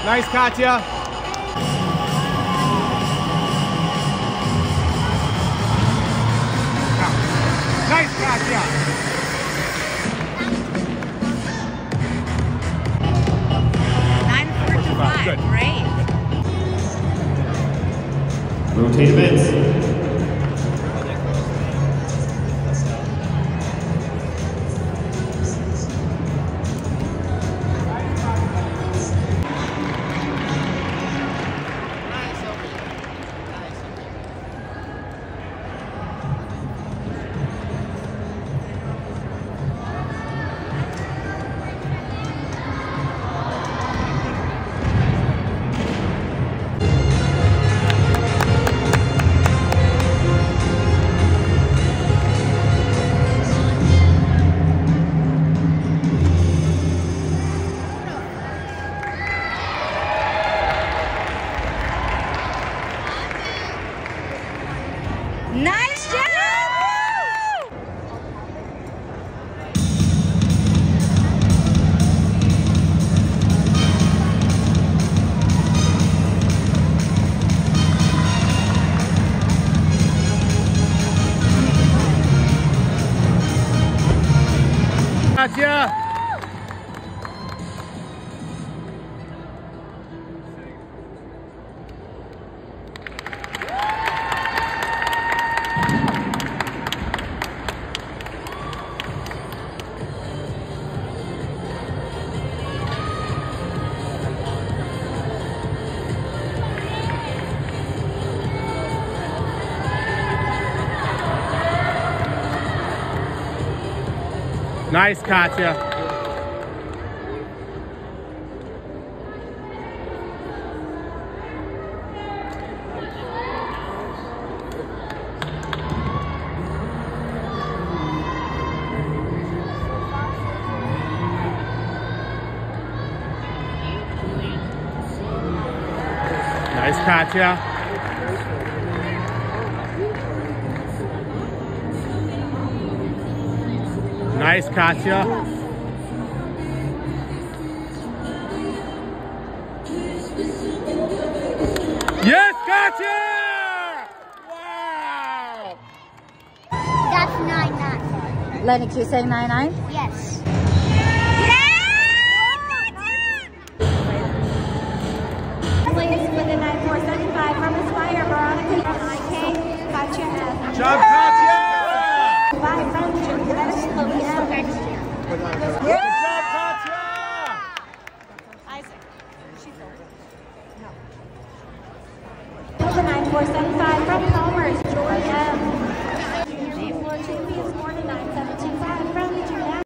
Nice, Katya. Nice, Katya. 9:45. Good. Great. Rotate events. Nice job! Katya. Nice, Katya. Nice, Katya. Nice, Katya. Yes, Katya! Wow! That's 9-9. Lennox, you saying 9-9? Yes. Please, with a 9-4-7-5 from Aspire, Veronica, IK, Katya, Job, Katya! 5 from Juliet, Chloe, Good job, Katya! Isaac. With a 9-4-7-5 from Palmer's, Joy M. G4 2 is 4 to 9-17.